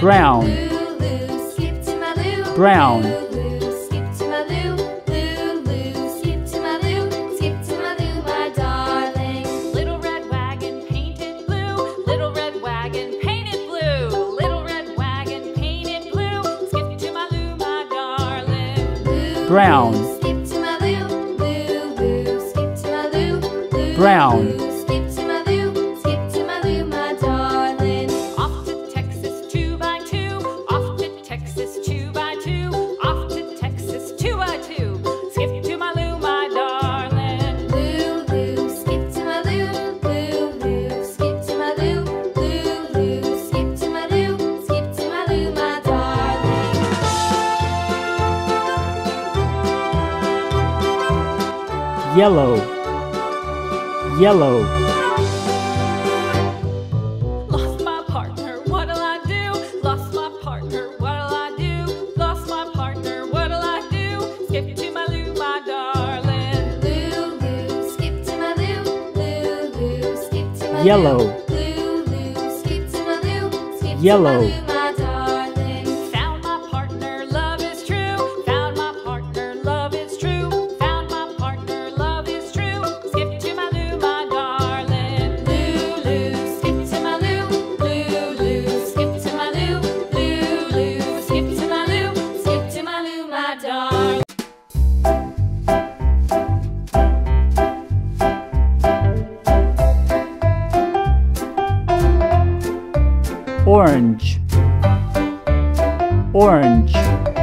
brown, brown, brown, brown, Skip to my loo, my darling. Off to Texas 2 by 2, off to Texas 2 by 2, off to Texas 2 by 2. Skip to my loo, my darling. Loo, loo, skip to my loo, loo, loo, skip to my loo, loo, loo, skip to my loo, my darling. yellow, yellow, Lost my partner, what'll I do? Lost my partner, what'll I do? Lost my partner, what'll I do? Skip to my loo, my darling. Loo, loo, skip to my loo, loo, loo, skip to my yellow, loo, loo, skip to my loo, skip yellow, to my loo, my darling. Found my partner, love is true. Found my partner, love is true. Found my partner, love is true. Skip to my loo, my darling. Loo, loo, skip to my loo, loo, loo, skip to my loo, loo, loo, skip to my loo, my darling. orange, orange,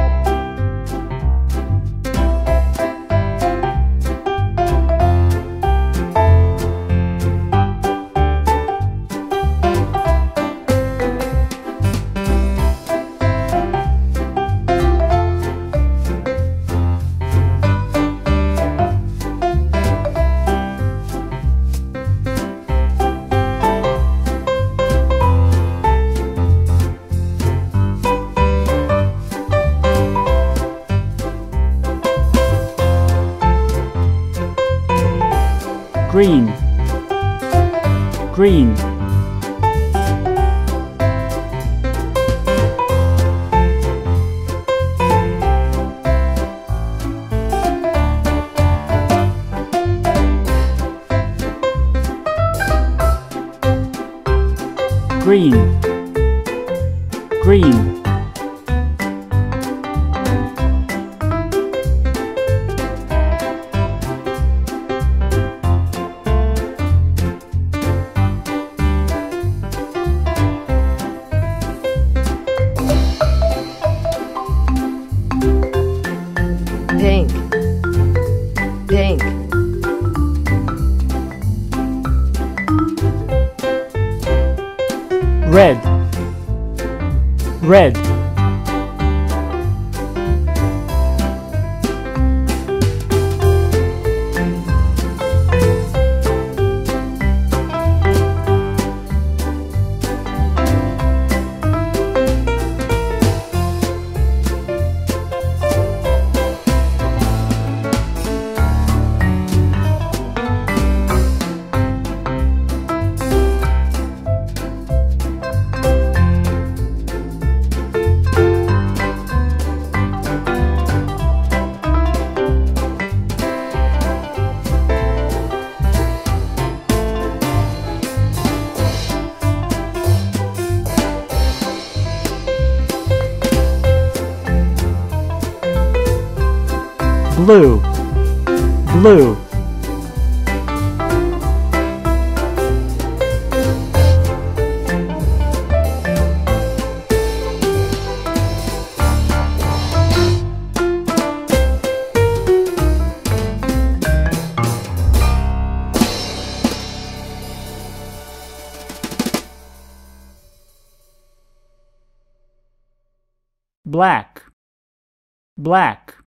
green, green, green, green, pink, pink, red, red, blue, blue, black, black,